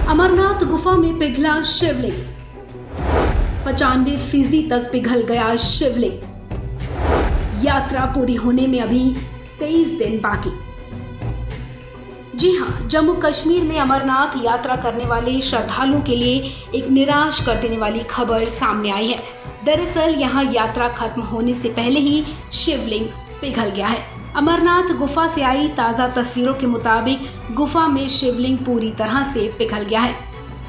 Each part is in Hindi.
अमरनाथ गुफा में पिघला शिवलिंग, 95% तक पिघल गया शिवलिंग। यात्रा पूरी होने में अभी 23 दिन बाकी। जी हां, जम्मू कश्मीर में अमरनाथ यात्रा करने वाले श्रद्धालुओं के लिए एक निराश कर देने वाली खबर सामने आई है। दरअसल यहां यात्रा खत्म होने से पहले ही शिवलिंग पिघल गया है। अमरनाथ गुफा से आई ताज़ा तस्वीरों के मुताबिक गुफा में शिवलिंग पूरी तरह से पिघल गया है।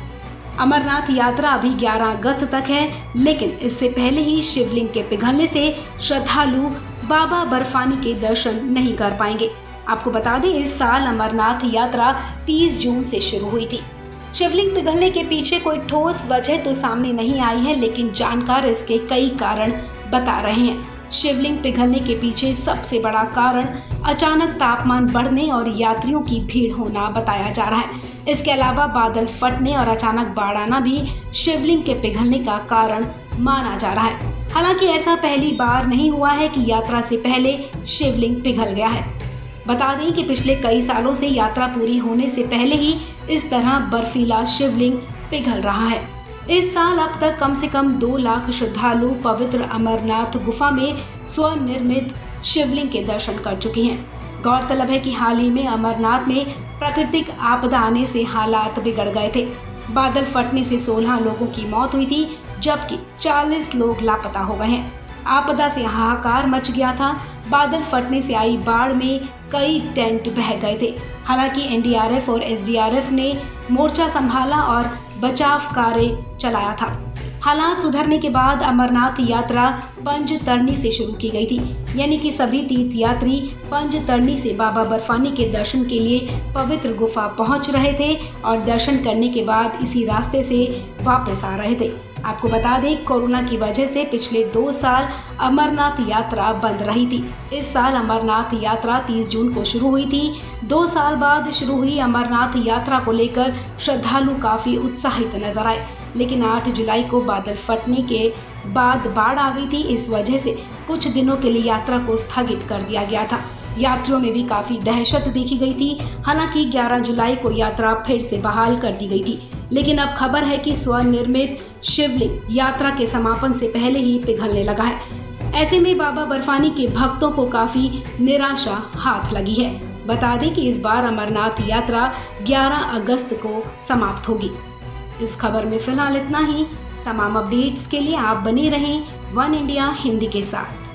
अमरनाथ यात्रा अभी 11 अगस्त तक है, लेकिन इससे पहले ही शिवलिंग के पिघलने से श्रद्धालु बाबा बर्फानी के दर्शन नहीं कर पाएंगे। आपको बता दें, इस साल अमरनाथ यात्रा 30 जून से शुरू हुई थी। शिवलिंग पिघलने के पीछे कोई ठोस वजह तो सामने नहीं आई है, लेकिन जानकार इसके कई कारण बता रहे हैं। शिवलिंग पिघलने के पीछे सबसे बड़ा कारण अचानक तापमान बढ़ने और यात्रियों की भीड़ होना बताया जा रहा है। इसके अलावा बादल फटने और अचानक बाढ़ आना भी शिवलिंग के पिघलने का कारण माना जा रहा है। हालांकि ऐसा पहली बार नहीं हुआ है कि यात्रा से पहले शिवलिंग पिघल गया है। बता दें कि पिछले कई सालों से यात्रा पूरी होने से पहले ही इस तरह बर्फीला शिवलिंग पिघल रहा है। इस साल अब तक कम से कम 2 लाख श्रद्धालु पवित्र अमरनाथ गुफा में स्वनिर्मित शिवलिंग के दर्शन कर चुके हैं। गौरतलब है कि हाल ही में अमरनाथ में प्राकृतिक आपदा आने से हालात बिगड़ गए थे। बादल फटने से 16 लोगों की मौत हुई थी, जबकि 40 लोग लापता हो गए हैं। आपदा से हाहाकार मच गया था। बादल फटने से आई बाढ़ में कई टेंट बह गए थे। हालांकि एनडीआरएफ और एसडीआरएफ ने मोर्चा संभाला और बचाव कार्य चलाया था। हालात सुधरने के बाद अमरनाथ यात्रा पंजतरणी से शुरू की गई थी, यानी कि सभी तीर्थयात्री पंजतरणी से बाबा बर्फानी के दर्शन के लिए पवित्र गुफा पहुंच रहे थे और दर्शन करने के बाद इसी रास्ते से वापस आ रहे थे। आपको बता दें, कोरोना की वजह से पिछले 2 साल अमरनाथ यात्रा बंद रही थी। इस साल अमरनाथ यात्रा 30 जून को शुरू हुई थी। 2 साल बाद शुरू हुई अमरनाथ यात्रा को लेकर श्रद्धालु काफी उत्साहित नजर आए, लेकिन 8 जुलाई को बादल फटने के बाद बाढ़ आ गई थी। इस वजह से कुछ दिनों के लिए यात्रा को स्थगित कर दिया गया था। यात्रियों में भी काफी दहशत देखी गई थी। हालांकि 11 जुलाई को यात्रा फिर से बहाल कर दी गई थी, लेकिन अब खबर है कि स्वनिर्मित शिवलिंग यात्रा के समापन से पहले ही पिघलने लगा है। ऐसे में बाबा बर्फानी के भक्तों को काफी निराशा हाथ लगी है। बता दें कि इस बार अमरनाथ यात्रा 11 अगस्त को समाप्त होगी। इस खबर में फिलहाल इतना ही। तमाम अपडेट्स के लिए आप बने रहें वन इंडिया हिंदी के साथ।